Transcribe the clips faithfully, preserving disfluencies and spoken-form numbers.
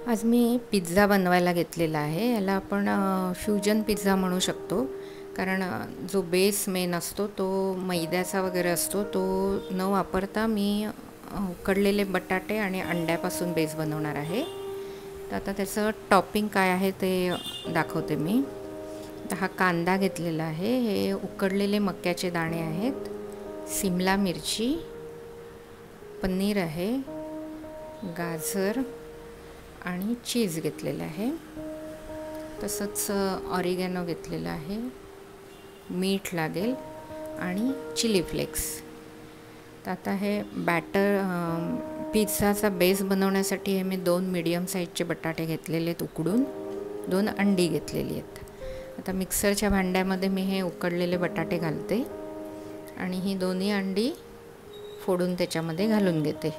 आज मी पिझ्झा बनवायला घेतलेला आहे। याला आपण फ्युजन पिझ्झा म्हणू शकतो, कारण जो बेस मेन असतो तो मैद्याचा वगैरे असतो। तो न वापरता मी उकडलेले बटाटे आणि अंड्यापासून बेस बनवणार आहे। तर आता त्याचं टॉपिंग काय आहे ते दाखवते मी। तर हा कांदा घेतलेला आहे, हे उकडलेले मक्याचे दाणे आहेत, शिमला मिरची, पनीर आहे, गाजर आणि चीज घेतलेलं आहे, तसंच ऑरिगॅनो घेतलेला आहे, मीठ लागेल आणि चिली फ्लेक्स। तर आता हे बॅटर पिझ्झाचा बेस बनवण्यासाठी हे मी दोन मीडियम साईजचे बटाटे घेतलेले आहेत उकडून, दोन अंडी घेतलेली आहेत। आता मिक्सरच्या भांड्यामध्ये मी हे उकडलेले बटाटे घालते आणि ही दोन्ही अंडी फोडून त्याच्यामध्ये घालून घेते।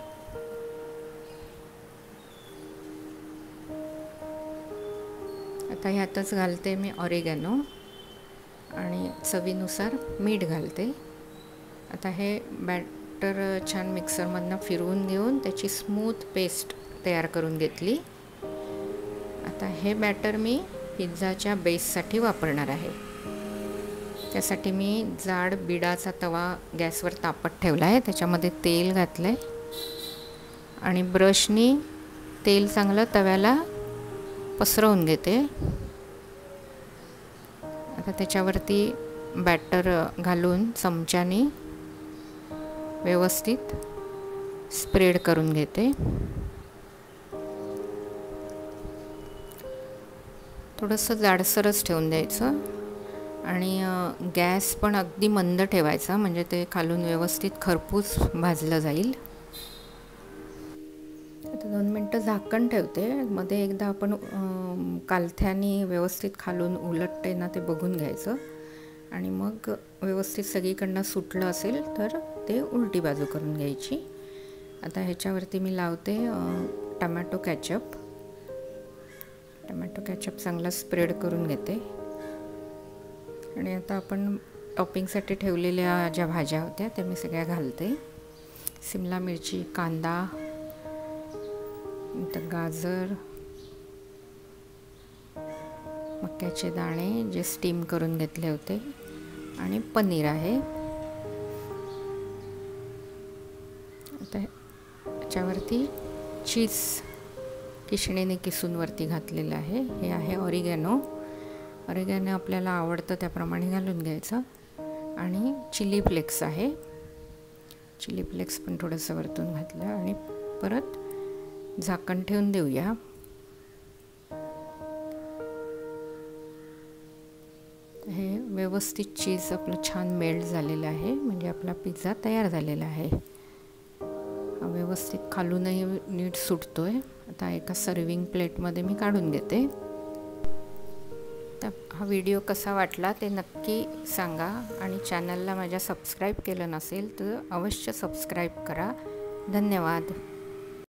आता ह्यातच घालते मी ऑरिगॅनो आणि चवीनुसार मीठ घालते। आता हे बॅटर छान मिक्सरमधनं फिरवून घेऊन त्याची स्मूथ पेस्ट तयार करून घेतली। आता हे बॅटर मी पिझ्झाच्या बेससाठी वापरणार आहे। त्यासाठी मी जाड बिडाचा तवा गॅसवर तापत ठेवला आहे, त्याच्यामध्ये तेल घातलं आहे आणि ब्रशनी तेल चांगलं तव्याला पसरवून घेते। आता त्याच्यावरती बॅटर घालून चमच्याने व्यवस्थित स्प्रेड करून घेते। थोडंसं जाडसरच ठेवून द्यायचं आणि गॅस पण अगदी मंद ठेवायचा, म्हणजे ते खालून व्यवस्थित खरपूस भाजलं जाईल। आता दोन मिनटं झाकण ठेवते, मध्ये एकदा आपण कालथ्याने व्यवस्थित खालून उलटते ना ते बघून घ्यायचं आणि मग व्यवस्थित सगळीकडनं सुटलं असेल तर ते उलटी बाजू करून घ्यायची। आता ह्याच्यावरती मी लावते टमॅटो कॅचअप। टमॅटो कॅचअप चांगला स्प्रेड करून घेते आणि आता आपण टॉपिंगसाठी ठेवलेल्या ज्या भाज्या होत्या त्या मी सगळ्या घालते। शिमला मिरची, कांदा, नंतर गाजर, मक्याचे दाणे जे स्टीम करून घेतले होते आणि पनीर आहे। आता याच्यावरती चीज किसणीने किसून वरती घातलेलं आहे। हे आहे ऑरिगॅनो। ऑरिगॅनो आपल्याला आवडतं त्याप्रमाणे घालून घ्यायचं आणि चिली फ्लेक्स आहे, चिली फ्लेक्स पण थोडंसं वरतून घातलं आणि परत झाकण ठेवून देऊया। हे व्यवस्थित चीज आपलं छान मेल्ट झालेलं आहे, म्हणजे आपला पिझ्झा तयार झालेला आहे। व्यवस्थित खालूनही नीट सुटतोय। आता एका सर्विंग प्लेटमध्ये मी काढून घेते। तर हा व्हिडिओ कसा वाटला ते नक्की सांगा आणि चॅनलला माझ्या सबस्क्राईब केलं नसेल तर अवश्य सबस्क्राईब करा। धन्यवाद।